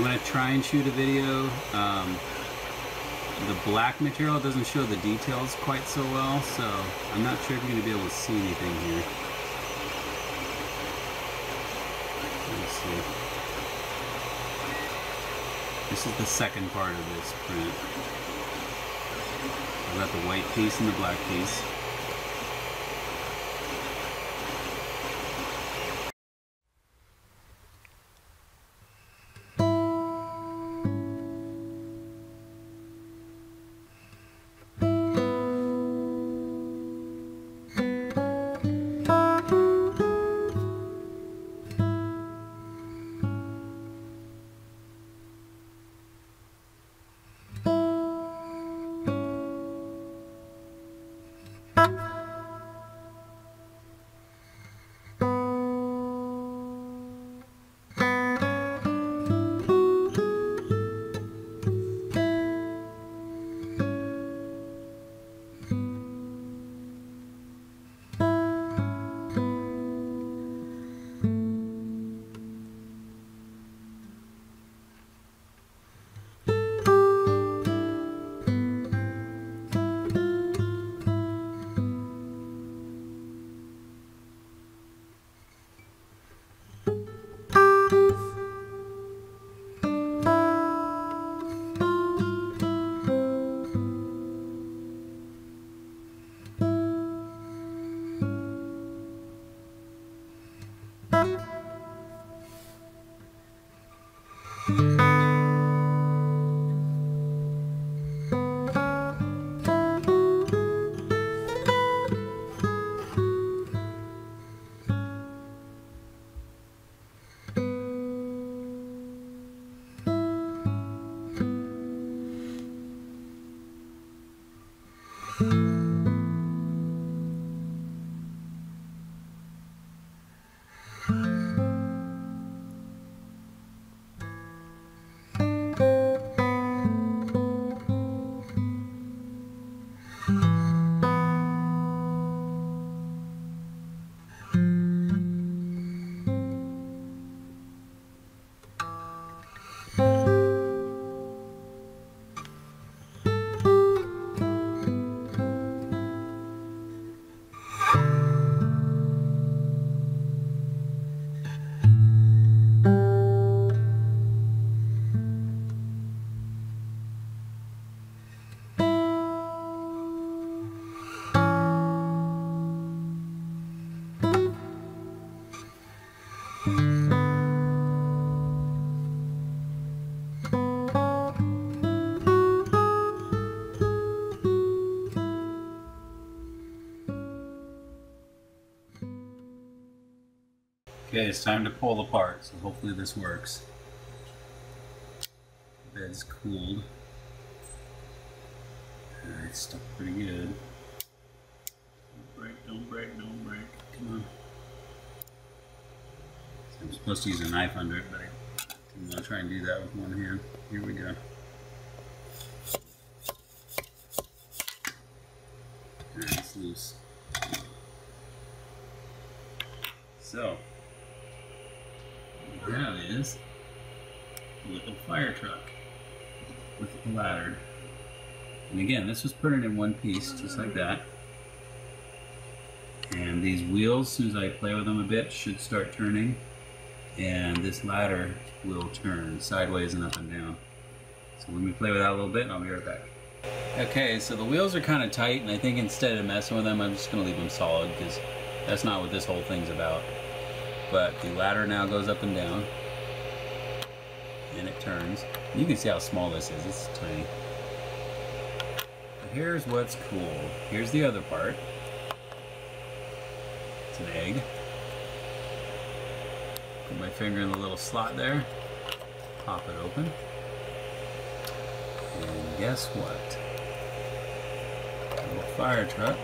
going to try and shoot a video. The black material doesn't show the details quite so well, so I'm not sure if you're going to be able to see anything here. Let's see. This is the second part of this print. I've got the white piece and the black piece. Okay, it's time to pull apart, so hopefully this works. The bed's cooled. It's stuck pretty good. Don't break, don't break, don't break. Come on. So I'm supposed to use a knife under it, but I'm going to try and do that with one hand. Here we go. Alright, it's loose. So, what we have is a little fire truck with a ladder. And again, this was printed in one piece, just like that. And these wheels, as soon as I play with them a bit, should start turning. And this ladder will turn sideways and up and down. So let me play with that a little bit and I'll be right back. Okay, so the wheels are kind of tight, and I think instead of messing with them, I'm just going to leave them solid, because that's not what this whole thing's about. But the ladder now goes up and down, and it turns. You can see how small this is, it's tiny. But here's what's cool. Here's the other part. It's an egg. Put my finger in the little slot there, pop it open, and guess what? A little fire truck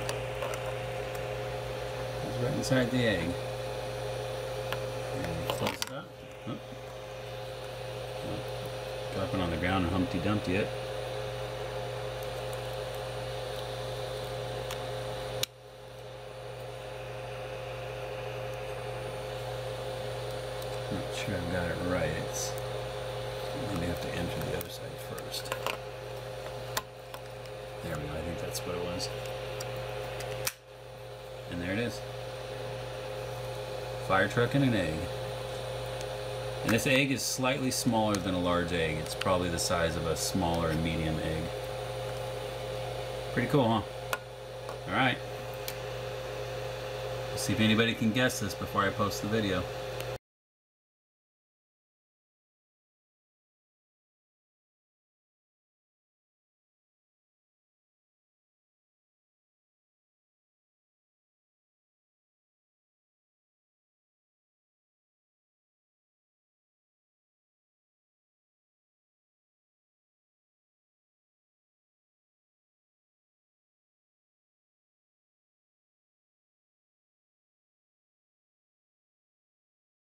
is right inside the egg. And close it up. Oh. Drop it on the ground and Humpty Dumpty it. Not sure I've got it right. It's actually enter the other side first. There we go, I think that's what it was. And there it is. Fire truck and an egg. And this egg is slightly smaller than a large egg. It's probably the size of a smaller and medium egg. Pretty cool, huh? Alright. See if anybody can guess this before I post the video.